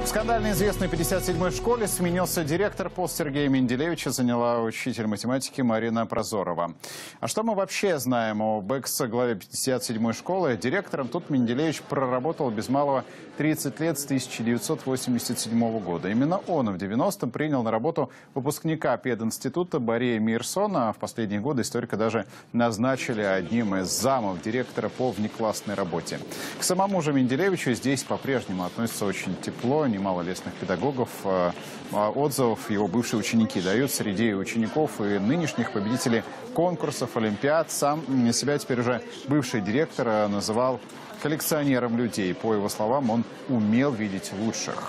В скандально известной 57-й школе сменился директор. Пост Сергея Менделевича заняла учитель математики Марина Прозорова. А что мы вообще знаем об экс-главе 57-й школы? Директором тут Менделевич проработал без малого 30 лет с 1987 года. Именно он в 90-м принял на работу выпускника пединститута Борея Мейерсона. А в последние годы историка даже назначили одним из замов директора по внеклассной работе. К самому же Менделевичу здесь по-прежнему относятся очень тепло. Немало лестных педагогов, отзывов его бывшие ученики дают. Среди учеников и нынешних победителей конкурсов, олимпиад. Сам себя теперь уже бывший директор называл коллекционером людей. По его словам, он умел видеть лучших.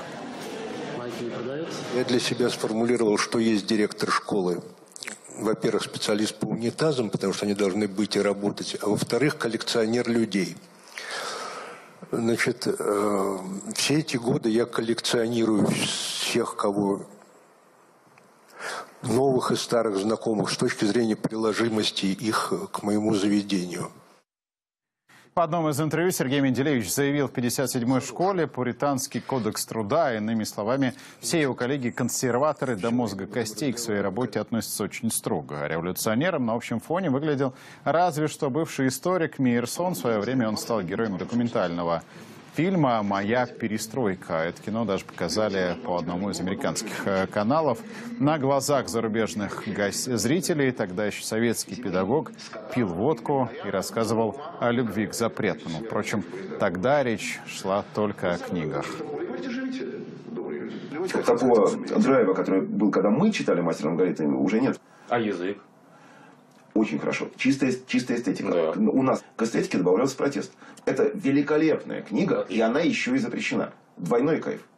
Я для себя сформулировал, что есть директор школы. Во-первых, специалист по унитазам, потому что они должны быть и работать. А во-вторых, коллекционер людей. Значит, все эти годы я коллекционирую всех, кого новых и старых знакомых с точки зрения приложимости их к моему заведению. В одном из интервью Сергей Менделевич заявил, в 57-й школе пуританский кодекс труда, иными словами, все его коллеги-консерваторы до мозга костей к своей работе относятся очень строго. Революционером на общем фоне выглядел разве что бывший историк Мейерсон. В свое время он стал героем документального фильма «Моя перестройка». Это кино даже показали по одному из американских каналов. На глазах зарубежных зрителей тогда еще советский педагог пил водку и рассказывал о любви к запретному. Впрочем, тогда речь шла только о книгах. Такого драйва, который был, когда мы читали «Мастера и Маргариту», уже нет. А язык? Очень хорошо. Чистая эстетика. Да. У нас к эстетике добавлялся протест. Это великолепная книга, и она еще и запрещена. Двойной кайф.